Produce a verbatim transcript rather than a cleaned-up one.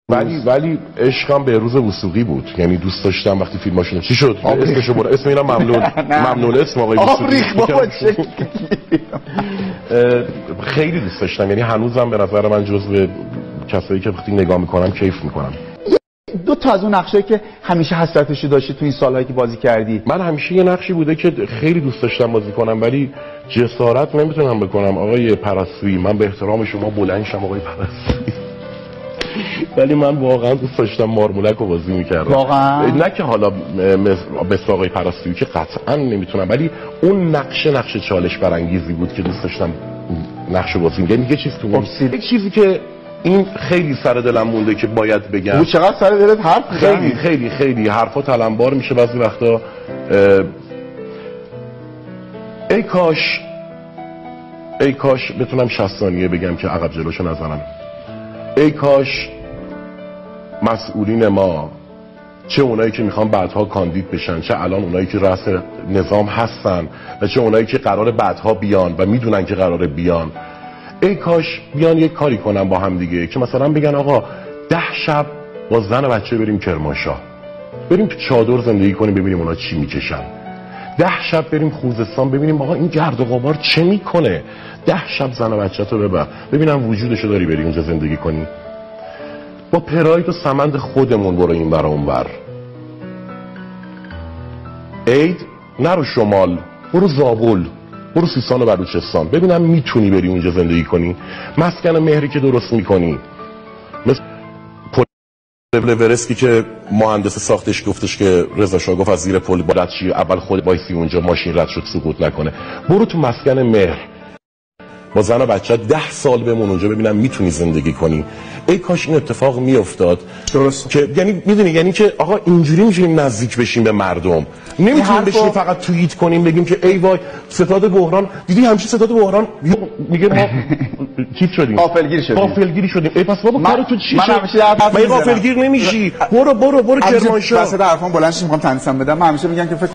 ولی ولی عشقم به روز وثوقی بود، یعنی دوست داشتم وقتی فیلماشون چی شد اسمشو برد، اسم اینا ممنون ممنون اسم آقای وثوقی خیلی دوست داشتم، یعنی هنوزم به نظر من جزو کسایی که وقتی نگاه میکنم کیف میکنم. دو تا از اون نقشایی که همیشه حسرتشو داشتی تو این سالهایی که بازی کردی؟ من همیشه یه نقشی بوده که خیلی دوست داشتم بازی کنم ولی جسارت نمیتونم بکنم. آقای پرستویی، من به احترام شما بلند شم آقای پرستویی، ولی من واقعا دوست داشتم مارمولک رو بازی میکردم. واقعا؟ نه که حالا مثل آقای پرستویی که قطعا نمیتونم، ولی اون نقشه نقشه چالش برانگیزی بود که دوست داشتم نقشه بازی میکردم. یه چیز تو اون یک چیزی که این خیلی سر دلم مونده که باید بگم. او چقدر سر دلت حرف خیلی خیلی خیلی حرفا تلمبار میشه بعضی وقتا. ای کاش ای کاش بتونم شصت ثانیه بگم که عقب جلوشو نزنم. ای کاش مسئولین ما، چه اونایی که میخوان بعدها کاندید بشن، چه الان اونایی که رأس نظام هستن و چه اونایی که قراره بعدها بیان و میدونن که قراره بیان، ای کاش بیان یک کاری کنن با هم دیگه که مثلا بگن آقا ده شب با زن و بچه بریم کرمانشاه، بریم تو چادر زندگی کنیم ببینیم اونا چی میکشن. ده شب بریم خوزستان ببینیم آقا این گرد و غبار چه میکنه. ده شب زن و بچه تو ببر ببینم وجودشو داری بری اونجا زندگی کنی. با پراید و سمند خودمون برو این برا اون بر. عید نرو شمال، برو زابل، برو سیستان و بلوچستان ببینم میتونی بری اونجا زندگی کنی. مسکن مهری که درست میکنی، مثل پل اورستی که مهندس ساختش گفتش که رضا شاه گفت از زیر پل باید چی، اول خود وایسی اونجا ماشین رد شد سقوط نکنه. برو تو مسکن مهر با زن و بچه ده سال بمون اونجا ببینم میتونی زندگی کنی. ای کاش این اتفاق میافتاد. درست که یعنی میدونی یعنی که آقا اینجوری میتونیم نزدیک بشیم به مردم، نمیتونیم بشیم فقط توییت کنیم بگیم که ای وای ستاد بحران دیدی همیشه ستاد بحران میگه ما چیت شدیم غافلگیر شدیم غافلگیری شدیم. ای پس بابا کار تو چی من همیشه من غافلگیر نمیشی. برو برو برو کرمانشاه. واسه حرفام بلند شم میخوام تنظیم بدم. من همیشه میگم که